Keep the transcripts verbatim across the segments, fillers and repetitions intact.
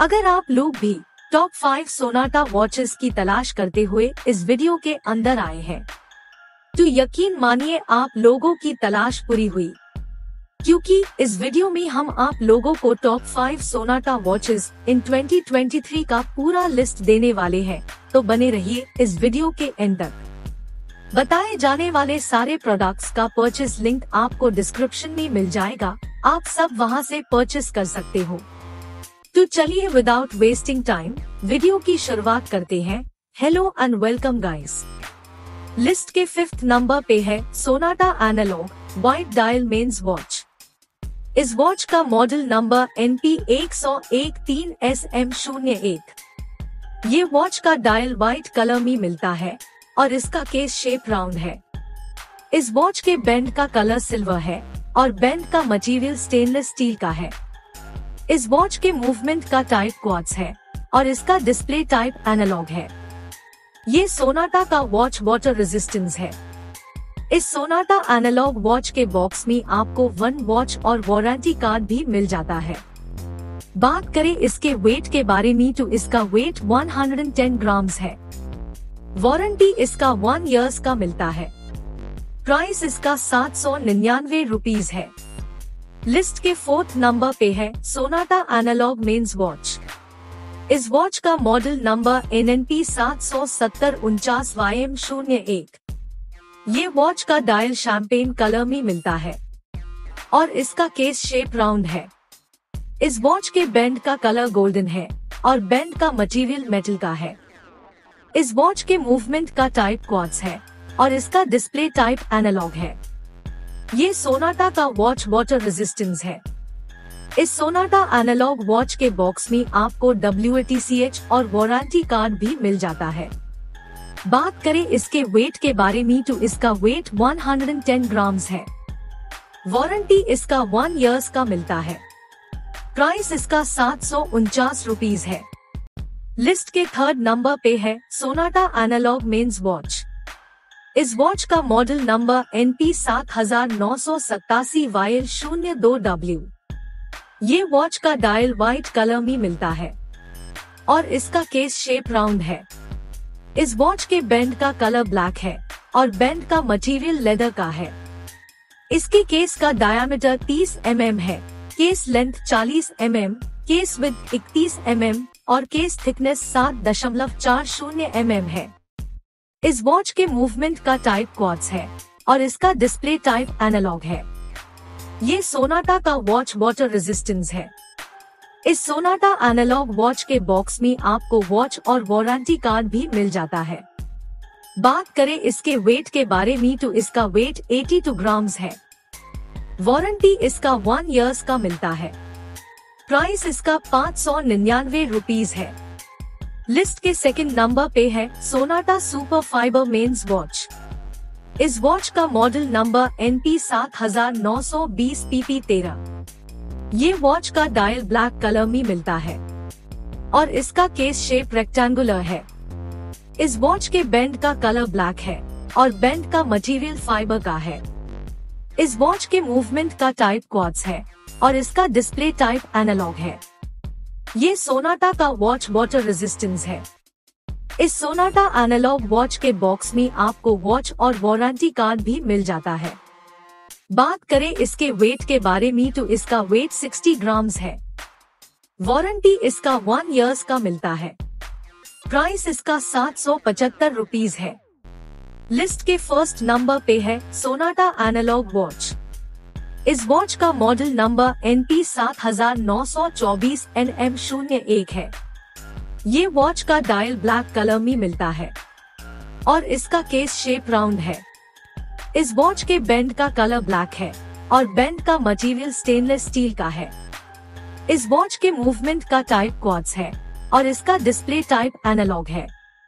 अगर आप लोग भी टॉप फाइव सोनाटा वॉचेस की तलाश करते हुए इस वीडियो के अंदर आए हैं, तो यकीन मानिए आप लोगों की तलाश पूरी हुई, क्योंकि इस वीडियो में हम आप लोगों को top five Sonata watches in twenty twenty three का पूरा लिस्ट देने वाले हैं। तो बने रहिए इस वीडियो के एंड तक। बताए जाने वाले सारे प्रोडक्ट्स का परचेस लिंक आपको डिस्क्रिप्शन में मिल जाएगा, आप सब वहां से परचेस कर सकते हो। तो चलिए विदाउट वेस्टिंग टाइम वीडियो की शुरुआत करते हैं। Hello and welcome guys. List के फिफ्थ नंबर पे है Sonata analog white dial men's watch. इस वॉच का मॉडल नंबर एन पी एक सौ तेरह एस एम शून्य एक। ये वॉच का डायल व्हाइट कलर में मिलता है और इसका केस शेप राउंड है। इस वॉच के बैंड का कलर सिल्वर है और बैंड का मटेरियल स्टेनलेस स्टील का है। इस वॉच के मूवमेंट का टाइप क्वार्ट्ज है और इसका डिस्प्ले टाइप एनालॉग है। ये सोनाटा का वॉच वाटर रेजिस्टेंस है। इस सोनाटा एनालॉग वॉच के बॉक्स में आपको वन वॉच और वारंटी कार्ड भी मिल जाता है। बात करें इसके वेट के बारे में तो इसका वेट एक सौ दस ग्राम्स है। वारंटी इसका वन इयर्स का मिलता है। प्राइस इसका सात सौ निन्यानवे रुपीज है। लिस्ट के फोर्थ नंबर पे है सोनाटा एनालॉग मेंस वॉच। इस वॉच का model number N N P सात सौ सत्तर उनचास वाई एम शून्य एक। ये वॉच का डायल शैंपेन कलर में मिलता है और इसका केस शेप राउंड है। इस वॉच के बैंड का कलर गोल्डन है और बैंड का मटेरियल मेटल का है। इस वॉच के मूवमेंट का टाइप क्वार्ट्ज है और इसका डिस्प्ले टाइप एनालॉग है। ये सोनाटा का वॉच वाटर रेजिस्टेंस है। इस सोनाटा एनालॉग वॉच के बॉक्स में आपको W A T C H और वारंटी कार्ड भी मिल जाता है। बात करें इसके वेट के बारे में तो इसका वेट एक सौ दस ग्राम्स है। वारंटी इसका वन इयर्स का मिलता है। प्राइस इसका सात सौ उनचास रुपीज है। लिस्ट के थर्ड नंबर पे है सोनाटा एनालॉग मेंस वॉच। इस वॉच का मॉडल नंबर एन पी सात हजार नौ सौ सत्तासी वाई एल शून्य दो डब्ल्यू। ये वॉच का डायल व्हाइट कलर में मिलता है और इसका केस शेप राउंड है। इस वॉच के बैंड का कलर ब्लैक है और बैंड का मटेरियल लेदर का है। इसके केस का डायामीटर तीस एम एम है, केस लेंथ चालीस एम एम, केस विड्थ इकतीस एम एम और केस थिकनेस सात दशमलव चार शून्य एम एम है। इस वॉच के मूवमेंट का टाइप क्वार्ट्ज है और इसका डिस्प्ले टाइप एनालॉग है। ये सोनाटा का वॉच वाटर रेजिस्टेंस है। इस सोनाटा एनालॉग वॉच के बॉक्स में आपको वॉच और वारंटी कार्ड भी मिल जाता है। बात करें इसके वेट के बारे में तो इसका वेट बयासी ग्राम्स है। वारंटी इसका वन इयर्स का मिलता है। प्राइस इसका पाँच सौ निन्यानवे रुपीज है। लिस्ट के सेकंड नंबर पे है Sonata super fibre men's watch. इस वॉच का मॉडल नंबर एन पी सात हजार नौ सौ बीस पी पी तेरह। ये वॉच का डायल ब्लैक कलर में मिलता है और इसका केस शेप रेक्टेंगुलर है। इस वॉच के बैंड का कलर ब्लैक है और बैंड का मटेरियल फाइबर का है। इस वॉच के मूवमेंट का टाइप क्वार्ट्ज है और इसका डिस्प्ले टाइप एनालॉग है। ये सोनाटा का वॉच वाटर रेजिस्टेंस है। इस सोनाटा एनालॉग वॉच के बॉक्स में आपको वॉच और वारंटी कार्ड भी मिल जाता है। बात करें इसके वेट के बारे में तो इसका वेट साठ ग्राम्स है। वारंटी इसका वन इयर्स का मिलता है। प्राइस इसका सात सौ पचहत्तर रुपीज है। लिस्ट के फर्स्ट नंबर पे है सोनाटा एनालॉग वॉच। इस वॉच का मॉडल नंबर एन पी सात हजार नौ सौ चौबीस एन एम शून्य एक है। ये वॉच का डायल ब्लैक कलर में मिलता है और इसका केस शेप राउंड है। इस वॉच के बैंड का कलर ब्लैक है और बैंड का मटेरियल स्टेनलेस स्टील का है। इस वॉच के मूवमेंट का टाइप क्वार्ट्ज है और इसका डिस्प्ले टाइप एनालॉग है।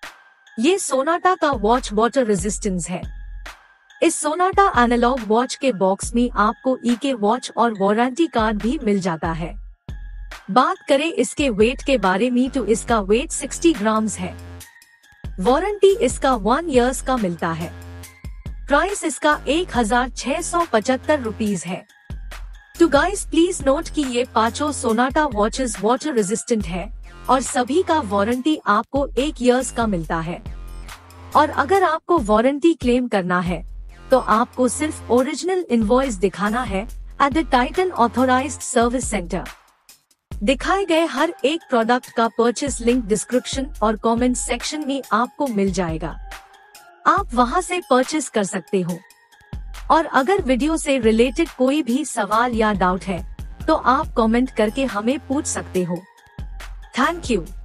ये सोनाटा का वॉच वाटर रेजिस्टेंस है। इस सोनाटा एनालॉग वॉच के बॉक्स में आपको ई के वॉच और वारंटी कार्ड भी मिल जाता है। बात करें इसके वेट के बारे में तो इसका वेट साठ ग्राम्स है। वारंटी इसका वन इयर्स का मिलता है। प्राइस इसका एक हजार छह सौ पचहत्तर रुपीज है। तो गाइस प्लीज नोट कि ये पांचों सोनाटा वॉचेस वाटर रेजिस्टेंट है और सभी का वारंटी आपको एक इयर्स का मिलता है। और अगर आपको वारंटी क्लेम करना है तो आपको सिर्फ ओरिजिनल इनवॉइस दिखाना है at the Titan authorised service centre. दिखाए गए हर एक प्रोडक्ट का परचेस लिंक डिस्क्रिप्शन और कमेंट सेक्शन में आपको मिल जाएगा, आप वहां से परचेस कर सकते हो। और अगर वीडियो से रिलेटेड कोई भी सवाल या डाउट है तो आप कमेंट करके हमें पूछ सकते हो। Thank you.